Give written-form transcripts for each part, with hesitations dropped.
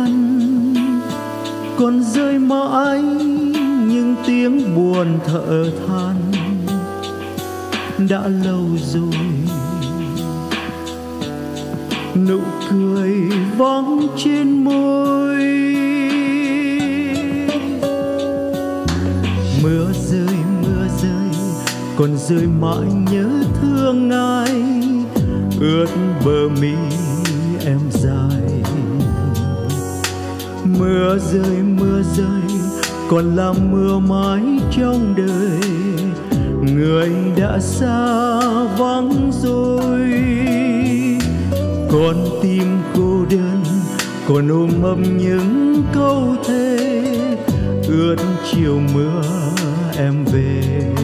than, còn rơi mãi những tiếng buồn thở than. Đã lâu rồi nụ cười vắng trên môi. Mưa rơi còn rơi mãi nhớ thương ai, ướt bờ mi em dài. Mưa rơi còn là mưa mãi trong đời, người đã xa vắng rồi. Con tim cô đơn còn ôm ấp những câu thề, ướt chiều mưa em về.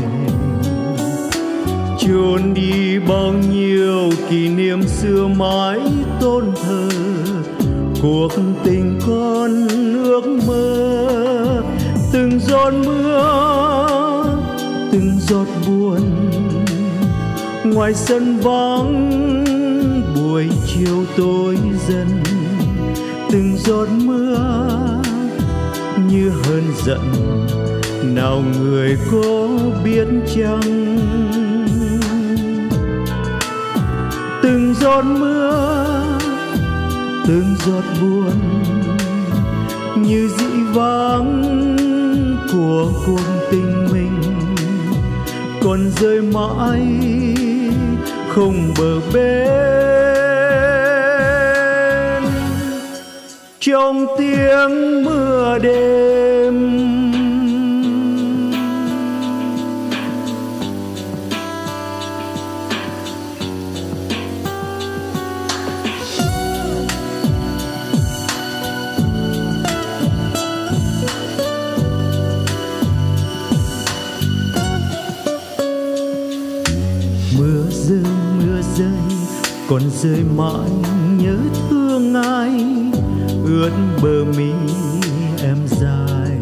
Chôn đi bao nhiêu kỷ niệm xưa mãi tôn thờ, cuộc tình con ước mơ. Từng giọt mưa, từng giọt buồn, ngoài sân vắng buổi chiều tối dần. Từng giọt mưa như hờn giận, nào người có biết chăng. Từng giọt mưa, từng giọt buồn, như dĩ vãng của cuộc tình mình, còn rơi mãi không bờ bến. Trong tiếng mưa đêm, mưa rơi còn rơi mãi nhớ thương ai, ướt bờ mi em dài.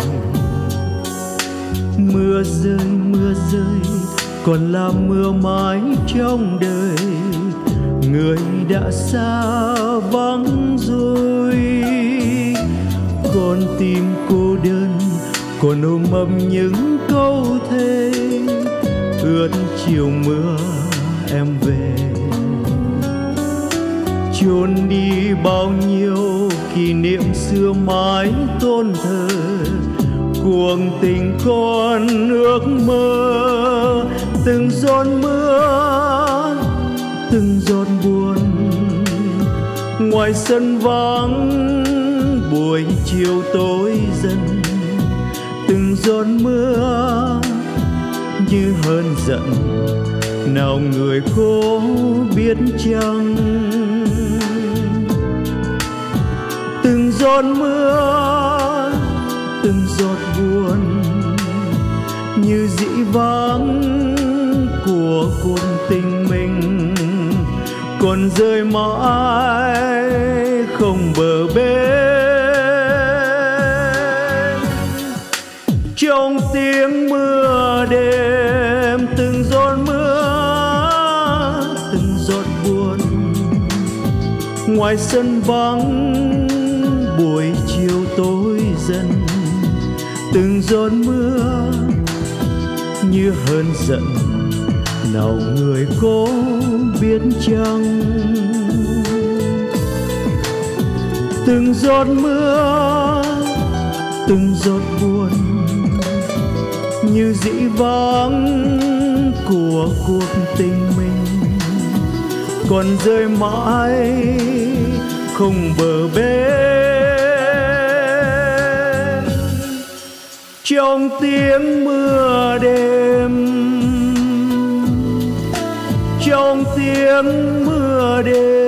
Mưa rơi còn là mưa mãi trong đời, người đã xa vắng rồi. Con tim cô đơn còn ôm ấp những câu thề, ướt chiều mưa em về. Chôn đi bao nhiêu kỷ niệm xưa mãi tôn thờ, cuộc tình con ước mơ. Từng giọt mưa, từng giọt buồn, ngoài sân vắng buổi chiều tối dần. Từng giọt mưa như hờn giận, nào người có biết chăng. Từng giọt mưa, từng giọt buồn, như dĩ vãng của cuộc tình mình, còn rơi mãi không bờ bến. Trong tiếng mưa đêm, từng giọt mưa, từng giọt buồn, ngoài sân vắng buổi chiều tối dần. Từng giọt mưa như hờn giận, nào người có biết chăng. Từng giọt mưa, từng giọt buồn, như dĩ vãng của cuộc tình mình, còn rơi mãi không bờ bến. Trong tiếng mưa đêm, trong tiếng mưa đêm.